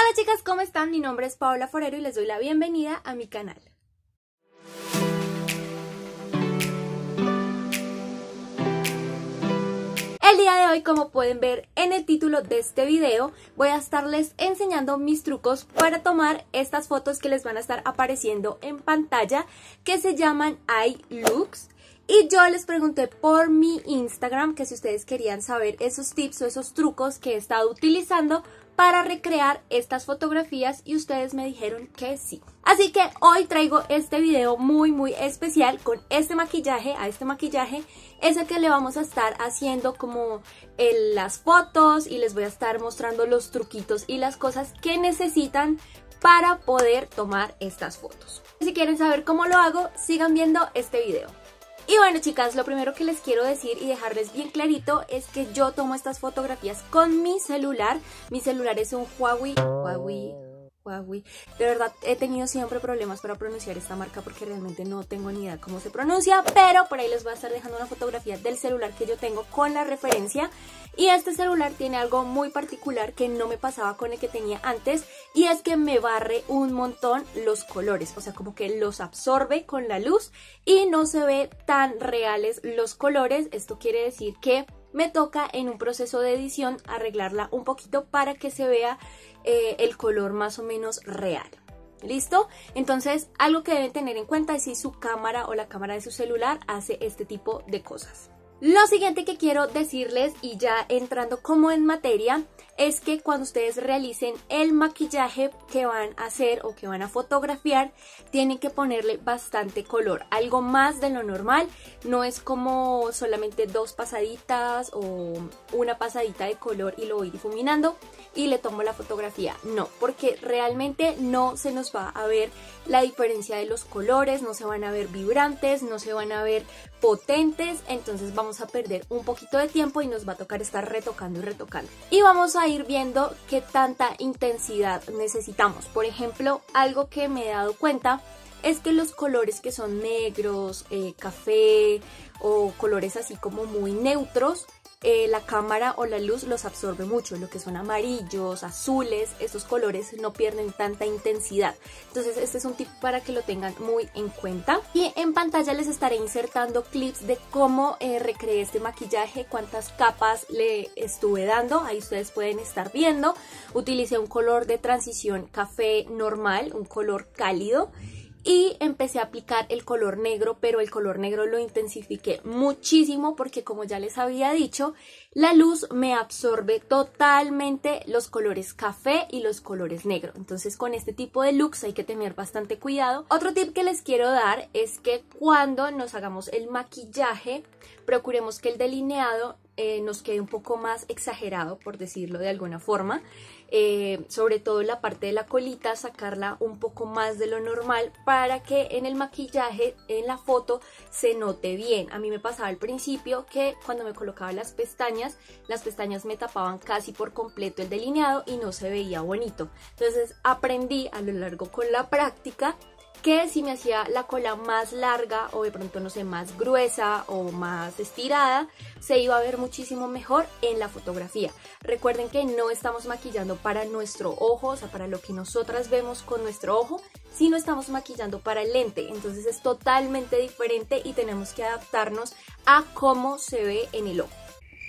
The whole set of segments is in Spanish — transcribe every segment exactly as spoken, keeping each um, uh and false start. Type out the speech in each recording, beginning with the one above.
Hola chicas, ¿cómo están? Mi nombre es Paola Forero y les doy la bienvenida a mi canal. El día de hoy, como pueden ver en el título de este video, voy a estarles enseñando mis trucos para tomar estas fotos que les van a estar apareciendo en pantalla, que se llaman iLooks. Y yo les pregunté por mi Instagram que si ustedes querían saber esos tips o esos trucos que he estado utilizando para recrear estas fotografías y ustedes me dijeron que sí. Así que hoy traigo este video muy muy especial con este maquillaje. A este maquillaje es el que le vamos a estar haciendo como en las fotos y les voy a estar mostrando los truquitos y las cosas que necesitan para poder tomar estas fotos. Si quieren saber cómo lo hago, sigan viendo este video. Y bueno chicas, lo primero que les quiero decir y dejarles bien clarito es que yo tomo estas fotografías con mi celular. Mi celular es un Huawei, Huawei, Huawei. De verdad he tenido siempre problemas para pronunciar esta marca porque realmente no tengo ni idea cómo se pronuncia, pero por ahí les voy a estar dejando una fotografía del celular que yo tengo con la referencia. Y este celular tiene algo muy particular que no me pasaba con el que tenía antes, y es que me barre un montón los colores, o sea, como que los absorbe con la luz y no se ve tan reales los colores. Esto quiere decir que me toca en un proceso de edición arreglarla un poquito para que se vea eh, el color más o menos real. ¿Listo? Entonces, algo que deben tener en cuenta es si su cámara o la cámara de su celular hace este tipo de cosas. Lo siguiente que quiero decirles, y ya entrando como en materia, es que cuando ustedes realicen el maquillaje que van a hacer o que van a fotografiar, tienen que ponerle bastante color, algo más de lo normal. No es como solamente dos pasaditas o una pasadita de color y lo voy difuminando y le tomo la fotografía. No, porque realmente no se nos va a ver la diferencia de los colores, no se van a ver vibrantes, no se van a ver potentes, entonces vamos a perder un poquito de tiempo y nos va a tocar estar retocando y retocando. Y vamos a ir viendo qué tanta intensidad necesitamos. Por ejemplo, algo que me he dado cuenta es que los colores que son negros, eh, café o colores así como muy neutros, Eh, la cámara o la luz los absorbe mucho. Lo que son amarillos, azules, esos colores no pierden tanta intensidad. Entonces este es un tip para que lo tengan muy en cuenta. Y en pantalla les estaré insertando clips de cómo eh, recreé este maquillaje, cuántas capas le estuve dando. Ahí ustedes pueden estar viendo. Utilicé un color de transición café normal, un color cálido. Y empecé a aplicar el color negro, pero el color negro lo intensifiqué muchísimo porque, como ya les había dicho, la luz me absorbe totalmente los colores café y los colores negros. Entonces con este tipo de looks hay que tener bastante cuidado. Otro tip que les quiero dar es que cuando nos hagamos el maquillaje, procuremos que el delineado eh, nos quede un poco más exagerado, por decirlo de alguna forma. Eh, sobre todo la parte de la colita, sacarla un poco más de lo normal para que en el maquillaje, en la foto, se note bien. A mí me pasaba al principio que cuando me colocaba las pestañas, las pestañas me tapaban casi por completo el delineado y no se veía bonito. Entonces aprendí a lo largo con la práctica que si me hacía la cola más larga o de pronto, no sé, más gruesa o más estirada, se iba a ver muchísimo mejor en la fotografía. Recuerden que no estamos maquillando para nuestro ojo, o sea, para lo que nosotras vemos con nuestro ojo, sino estamos maquillando para el lente. Entonces es totalmente diferente y tenemos que adaptarnos a cómo se ve en el ojo.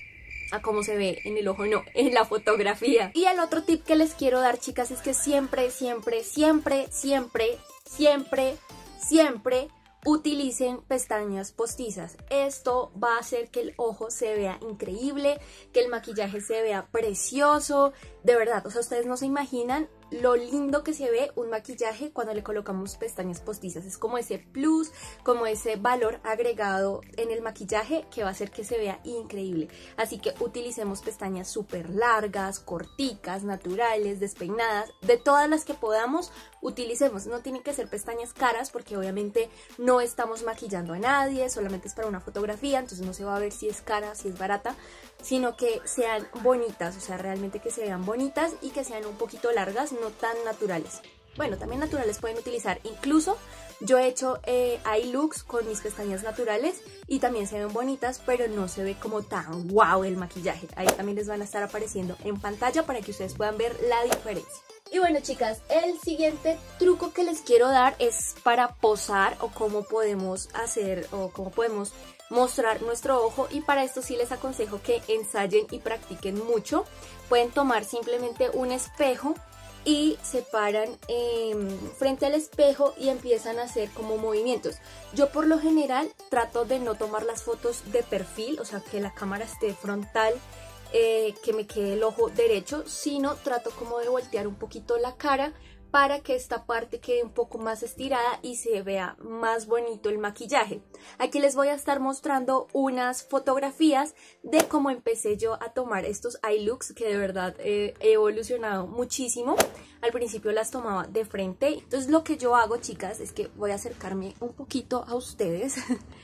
A cómo se ve en el ojo, no, en la fotografía. Y el otro tip que les quiero dar, chicas, es que siempre, siempre, siempre, siempre, siempre, siempre utilicen pestañas postizas. Esto va a hacer que el ojo se vea increíble, que el maquillaje se vea precioso. De verdad, o sea, ustedes no se imaginan lo lindo que se ve un maquillaje cuando le colocamos pestañas postizas. Es como ese plus, como ese valor agregado en el maquillaje que va a hacer que se vea increíble. Así que utilicemos pestañas súper largas, corticas, naturales, despeinadas, de todas las que podamos, utilicemos. No tienen que ser pestañas caras porque obviamente no estamos maquillando a nadie, solamente es para una fotografía, entonces no se va a ver si es cara, si es barata, sino que sean bonitas, o sea, realmente que se vean bonitas y que sean un poquito largas, no tan naturales. Bueno, también naturales pueden utilizar, incluso yo he hecho eh, eye looks con mis pestañas naturales y también se ven bonitas, pero no se ve como tan wow el maquillaje. Ahí también les van a estar apareciendo en pantalla para que ustedes puedan ver la diferencia. Y bueno, chicas, el siguiente truco que les quiero dar es para posar, o cómo podemos hacer o cómo podemos mostrar nuestro ojo, y para esto sí les aconsejo que ensayen y practiquen mucho. Pueden tomar simplemente un espejo y se paran eh, frente al espejo y empiezan a hacer como movimientos. Yo por lo general trato de no tomar las fotos de perfil, o sea que la cámara esté frontal, eh, que me quede el ojo derecho, sino trato como de voltear un poquito la cara para que esta parte quede un poco más estirada y se vea más bonito el maquillaje. Aquí les voy a estar mostrando unas fotografías de cómo empecé yo a tomar estos eye looks, que de verdad eh, he evolucionado muchísimo. Al principio las tomaba de frente, entonces lo que yo hago, chicas, es que voy a acercarme un poquito a ustedes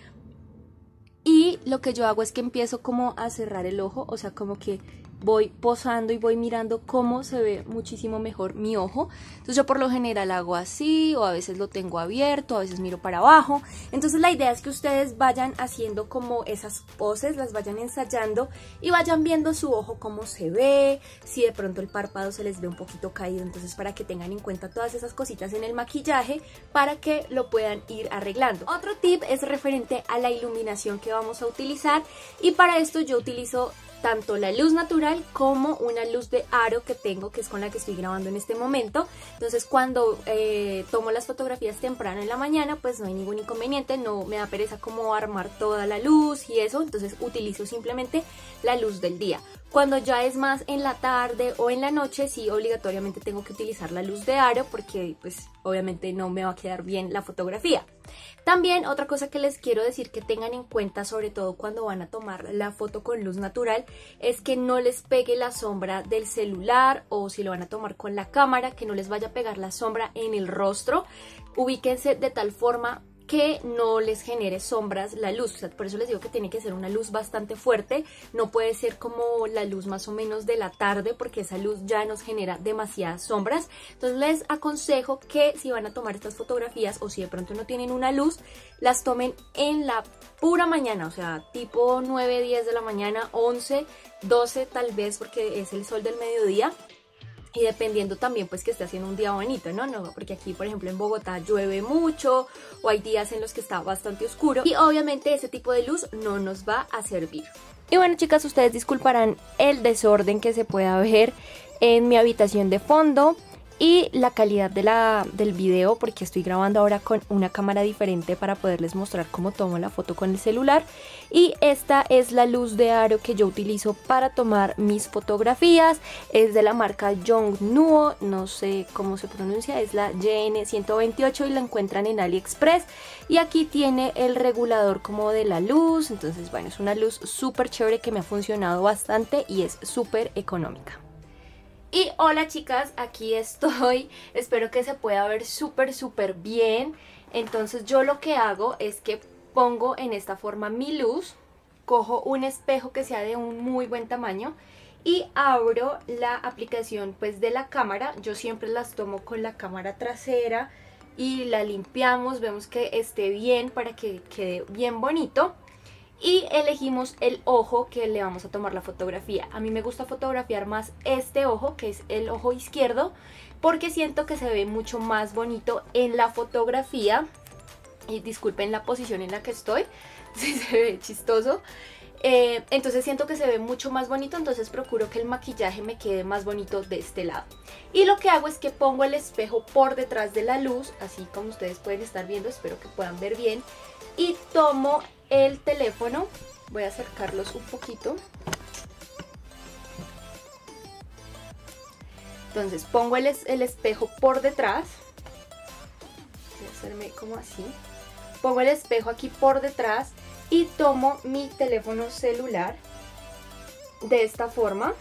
y lo que yo hago es que empiezo como a cerrar el ojo, o sea, como que voy posando y voy mirando cómo se ve muchísimo mejor mi ojo. Entonces yo por lo general hago así, o a veces lo tengo abierto, a veces miro para abajo. Entonces la idea es que ustedes vayan haciendo como esas poses, las vayan ensayando y vayan viendo su ojo cómo se ve, si de pronto el párpado se les ve un poquito caído, entonces para que tengan en cuenta todas esas cositas en el maquillaje para que lo puedan ir arreglando. Otro tip es referente a la iluminación que vamos a utilizar, y para esto yo utilizo tanto la luz natural como una luz de aro que tengo, que es con la que estoy grabando en este momento. Entonces cuando eh, tomo las fotografías temprano en la mañana, pues no hay ningún inconveniente, no me da pereza como armar toda la luz y eso, entonces utilizo simplemente la luz del día. Cuando ya es más en la tarde o en la noche, sí obligatoriamente tengo que utilizar la luz de aro, porque pues obviamente no me va a quedar bien la fotografía. También otra cosa que les quiero decir que tengan en cuenta, sobre todo cuando van a tomar la foto con luz natural, es que no les pegue la sombra del celular, o si lo van a tomar con la cámara, que no les vaya a pegar la sombra en el rostro. Ubíquense de tal forma que no les genere sombras la luz, o sea, por eso les digo que tiene que ser una luz bastante fuerte, no puede ser como la luz más o menos de la tarde, porque esa luz ya nos genera demasiadas sombras. Entonces les aconsejo que si van a tomar estas fotografías, o si de pronto no tienen una luz, las tomen en la pura mañana, o sea, tipo nueve, diez de la mañana, once, doce tal vez, porque es el sol del mediodía. Y dependiendo también pues que esté haciendo un día bonito, ¿no? No, porque aquí por ejemplo en Bogotá llueve mucho, o hay días en los que está bastante oscuro, y obviamente ese tipo de luz no nos va a servir. Y bueno, chicas, ustedes disculparán el desorden que se pueda ver en mi habitación de fondo y la calidad de la, del video, porque estoy grabando ahora con una cámara diferente para poderles mostrar cómo tomo la foto con el celular. Y esta es la luz de aro que yo utilizo para tomar mis fotografías. Es de la marca Yongnuo, no sé cómo se pronuncia, es la Y N ciento veintiocho y la encuentran en AliExpress. Y aquí tiene el regulador como de la luz, entonces bueno, es una luz súper chévere que me ha funcionado bastante y es súper económica. Y hola chicas, aquí estoy, espero que se pueda ver súper súper bien. Entonces yo lo que hago es que pongo en esta forma mi luz, cojo un espejo que sea de un muy buen tamaño y abro la aplicación pues de la cámara. Yo siempre las tomo con la cámara trasera y la limpiamos, vemos que esté bien para que quede bien bonito. Y elegimos el ojo que le vamos a tomar la fotografía. A mí me gusta fotografiar más este ojo, que es el ojo izquierdo, porque siento que se ve mucho más bonito en la fotografía. Y disculpen la posición en la que estoy, si se ve chistoso. Eh, entonces siento que se ve mucho más bonito, entonces procuro que el maquillaje me quede más bonito de este lado. Y lo que hago es que pongo el espejo por detrás de la luz, así como ustedes pueden estar viendo, espero que puedan ver bien. Y tomo el teléfono, voy a acercarlos un poquito. Entonces pongo el, es, el espejo por detrás. Voy a hacerme como así. Pongo el espejo aquí por detrás y tomo mi teléfono celular de esta forma.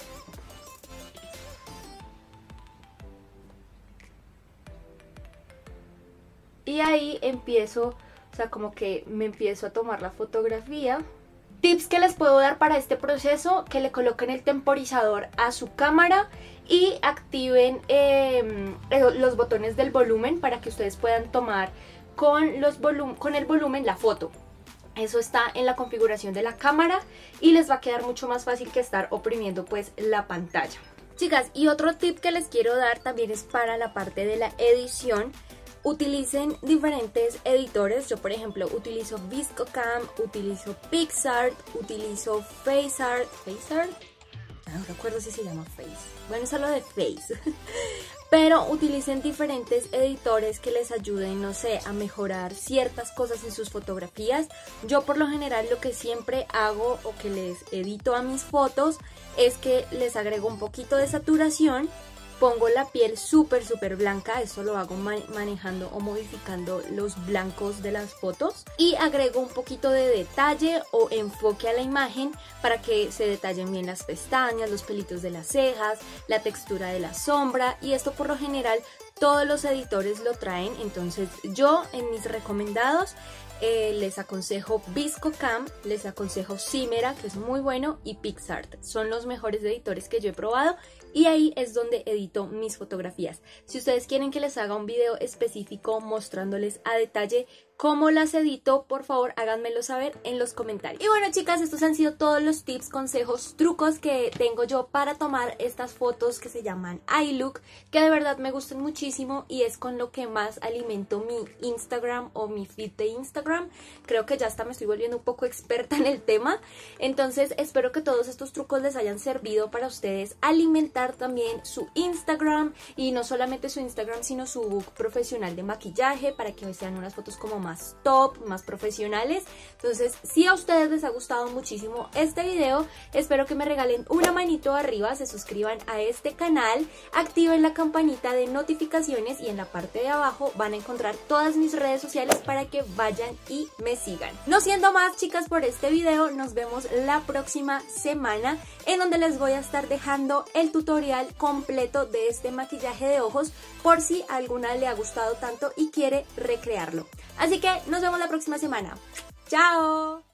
Y ahí empiezo, o sea, como que me empiezo a tomar la fotografía. Tips que les puedo dar para este proceso: que le coloquen el temporizador a su cámara y activen eh, los botones del volumen para que ustedes puedan tomar con, los volum con el volumen la foto. Eso está en la configuración de la cámara y les va a quedar mucho más fácil que estar oprimiendo pues la pantalla. Chicas, y otro tip que les quiero dar también es para la parte de la edición. Utilicen diferentes editores. Yo, por ejemplo, utilizo ViscoCam, utilizo PicsArt, utilizo FaceArt. ¿FaceArt? No recuerdo si se llama Face. Bueno, es algo de Face. Pero utilicen diferentes editores que les ayuden, no sé, a mejorar ciertas cosas en sus fotografías. Yo por lo general lo que siempre hago o que les edito a mis fotos es que les agrego un poquito de saturación. Pongo la piel súper súper blanca, eso lo hago manejando o modificando los blancos de las fotos. Y agrego un poquito de detalle o enfoque a la imagen para que se detallen bien las pestañas, los pelitos de las cejas, la textura de la sombra. Y esto por lo general todos los editores lo traen, entonces yo en mis recomendados Eh, les aconsejo ViscoCam, les aconsejo Cimera, que es muy bueno, y PicsArt. Son los mejores editores que yo he probado y ahí es donde edito mis fotografías. Si ustedes quieren que les haga un video específico mostrándoles a detalle cómo las edito, por favor háganmelo saber en los comentarios. Y bueno, chicas, estos han sido todos los tips, consejos, trucos que tengo yo para tomar estas fotos que se llaman iLook, que de verdad me gustan muchísimo y es con lo que más alimento mi Instagram o mi feed de Instagram. Creo que ya hasta me estoy volviendo un poco experta en el tema, entonces espero que todos estos trucos les hayan servido para ustedes alimentar también su Instagram, y no solamente su Instagram sino su book profesional de maquillaje, para que sean unas fotos como más más top, más profesionales. Entonces, si a ustedes les ha gustado muchísimo este video, espero que me regalen una manito arriba, se suscriban a este canal, activen la campanita de notificaciones y en la parte de abajo van a encontrar todas mis redes sociales para que vayan y me sigan. No siendo más, chicas, por este video, nos vemos la próxima semana, en donde les voy a estar dejando el tutorial completo de este maquillaje de ojos por si a alguna le ha gustado tanto y quiere recrearlo. Así que nos vemos la próxima semana. ¡Chao!